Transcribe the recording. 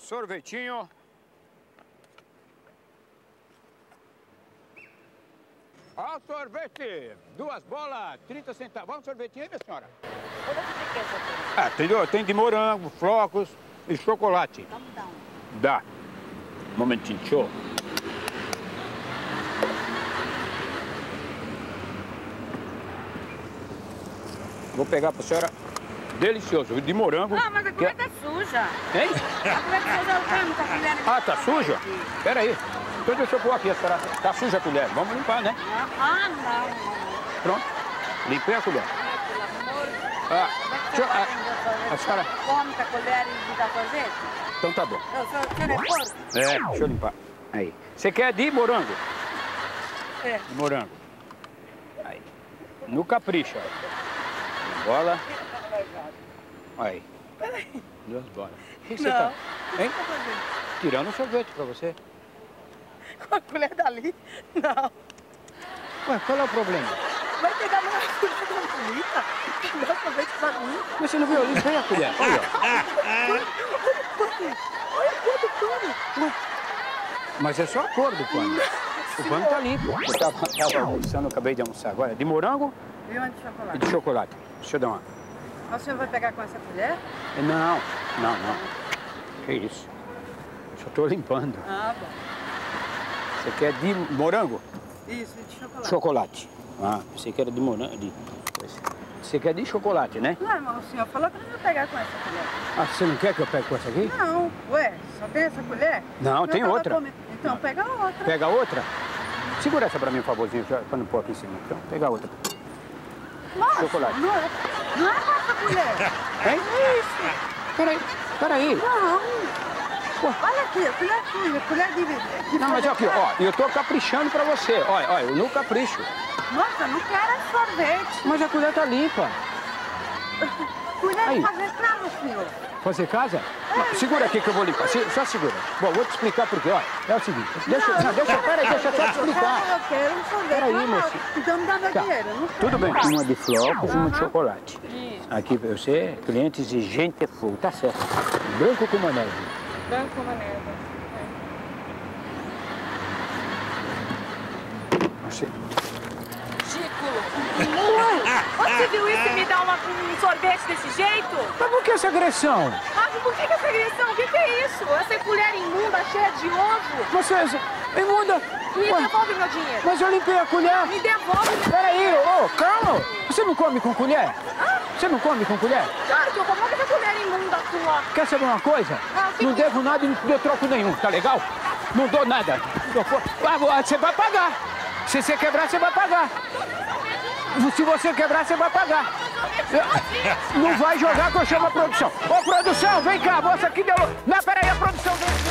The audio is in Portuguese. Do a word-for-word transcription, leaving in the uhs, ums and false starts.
sorvetinho. Ó, sorvete! Duas bolas, trinta centavos. Vamos sorvetinho aí, minha senhora? Quanto que é sorvete? Ah, entendeu? Tem de morango, flocos e chocolate. Então dá um. Dá. Um momentinho, show. Vou pegar pra senhora delicioso, de morango. Ah, mas a que é- comida tá suja. Hein? A comida suja, eu tenho muita colher. Ah, tá suja? Pera aí. Então deixa eu pôr aqui, a senhora. Tá suja a colher. Vamos limpar, né? Ah, não, não. Pronto. Limpei a colher. Pelo amor de Deus. Ah, Como é que deixa eu- você ah, vai vender sorvete? a senhora- Come com a colher e dá sorvete? Então tá bom. Eu sou, você não é porco? É, deixa eu limpar. Aí. Você quer de morango? É. De morango. Aí. No capricho, ó. Bola. Aí. Duas bolas. O que você Não. tá? Hein? O que tá fazendo? Tirando o sorvete pra você. Com a colher dali? Não. Ué, qual é o problema? Vai pegar uma colher da bonita e dar sorvete pra mim. Mas você não viu? Eu limpei a colher. Olha, ó. Olha o pano. Olha a cor do pano. Ué. Mas é só a cor do pano. O pano tá limpo. Eu tava, tava almoçando, eu acabei de almoçar agora. De morango E uma de e chocolate. de chocolate. Deixa eu dar uma. O senhor vai pegar com essa colher? Não, não, não. Que isso? Só tô limpando. Ah, bom. Você quer de morango? Isso, de chocolate. Chocolate. Ah, você quer de morango? De... Você quer de chocolate, né? Não, mas o senhor falou que não ia pegar com essa colher. Ah, você não quer que eu pegue com essa aqui? Não, ué, só tem essa colher? Não, Eu tem tava outra. comendo. Então pega outra. Pega outra? Segura essa pra mim, por favorzinho, pra pra não pôr aqui em cima. Então, pega outra. Nossa, Chocolate. Não é, não é com essa colher. Hein? Isso. Peraí, peraí. Não. Olha aqui, a colher suja, colher de... de Não, mas aqui, ó, eu tô caprichando pra você. Olha, olha, eu não capricho. Nossa, não quero esse sorvete. Mas a colher tá limpa. Colher Aí. de fazer cravo, senhor. Fazer casa? Não, segura aqui que eu vou limpar. Se- Só segura. Bom, vou te explicar por quê. Olha, é o seguinte. Deixa, não, eu deixa, quero peraí, deixa eu só te sorvete. explicar. Eu quero um sorvete. Peraí, normal. moço. Então me dá meu Tá. dinheiro. eu Não quero. Tudo bem. Uma de flocos e uma de Aham. chocolate. Isso. Aqui pra você, cliente exigente é fogo. Tá certo. Branco com neve. Branco como a neve. Você... Chico! Você viu isso e me dá uma, um sorvete desse jeito? Mas por que essa agressão? Ah, por que, que essa agressão? O que, que é isso? Essa colher imunda, cheia de ovo? Você... Imunda... Me Ué, devolve meu dinheiro. mas eu limpei a colher. Me devolve meu Peraí, ô, calma. Você não come com colher? Você não come com colher? Claro que eu como essa colher imunda tua. Quer saber uma coisa? Ah, o que Não que- devo nada e não dou troco nenhum, tá legal? Não dou nada. Eu for- Ah, você vai pagar. Se você quebrar, você vai pagar. Se você quebrar, você vai pagar. Eu- Não vai jogar que eu chamo a produção. Ô, produção, vem cá, a moça aqui deu... Não, peraí, a produção vem.